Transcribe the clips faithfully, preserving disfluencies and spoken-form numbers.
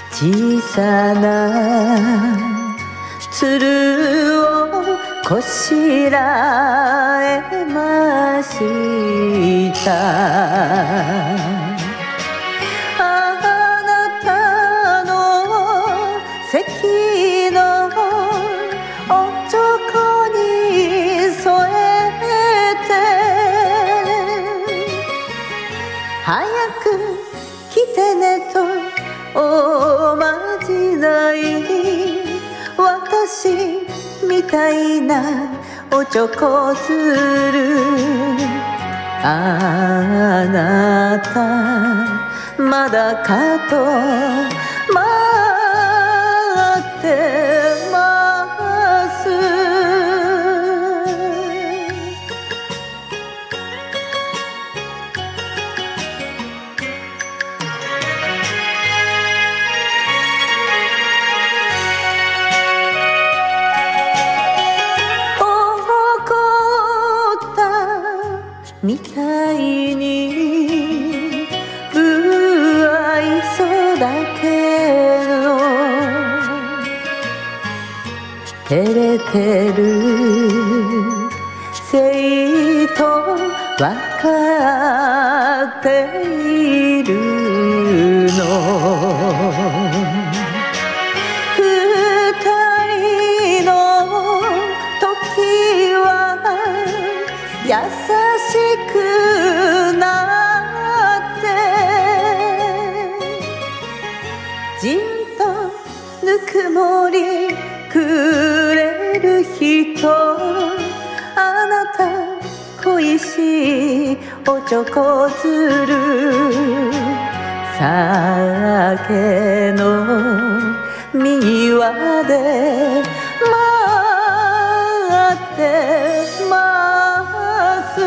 小さな鶴をこしらえましたあなたの席の男に添えて早く来てねとおまじない私みたいなおちょこするあなたまだかと待ってますみたいに不愛想だけど照れてる生徒わかっているの二人の時は優しくなってじんとぬくもりくれる人あなた恋しいおちょこする酒の右輪で待ってます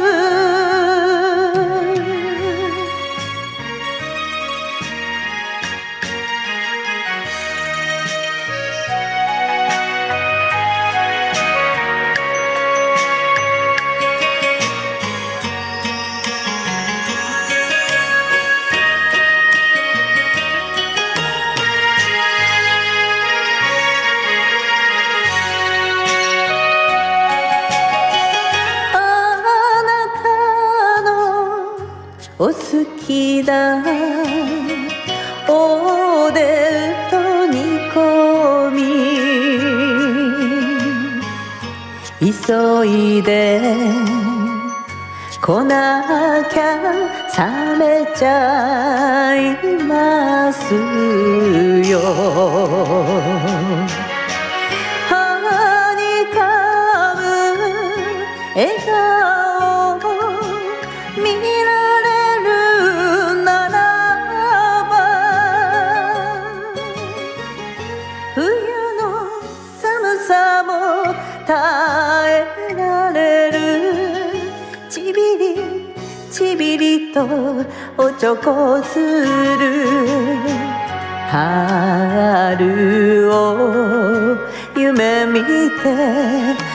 お好きだおでんと煮込み急いで来なきゃ冷めちゃいますよはにかむ笑顔見られるならば冬の寒さも耐えられるちびりちびりとおちょこする春を夢見て